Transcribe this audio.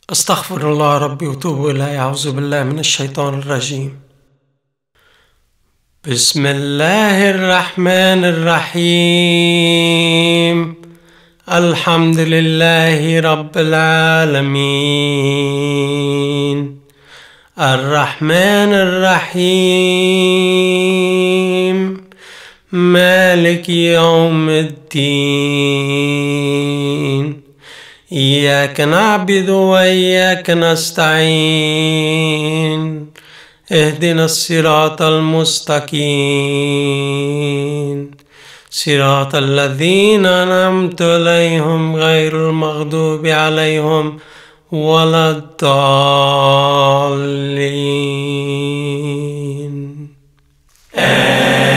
أستغفر الله ربي وتوب إليه. أعوذ بالله من الشيطان الرجيم. بسم الله الرحمن الرحيم. الحمد لله رب العالمين، الرحمن الرحيم، مالك يوم الدين. إياك نعبد وإياك نستعين. اهدنا الصراط المستقيم، صراط الذين أنعمت عليهم غير المغضوب عليهم ولا الضالين.